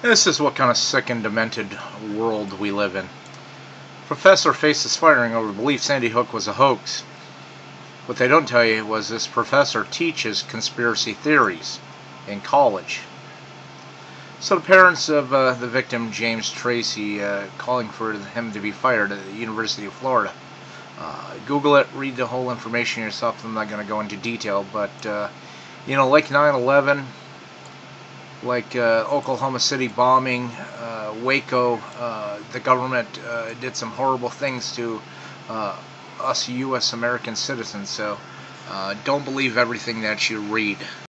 This is what kind of sick and demented world we live in. Professor faces firing over belief Sandy Hook was a hoax. What they don't tell you was this professor teaches conspiracy theories in college. So the parents of the victim, James Tracy, calling for him to be fired at the University of Florida. Google it, read the whole information yourself. I'm not going to go into detail, but like 9/11, like Oklahoma City bombing, Waco, the government did some horrible things to us U.S. American citizens. So don't believe everything that you read.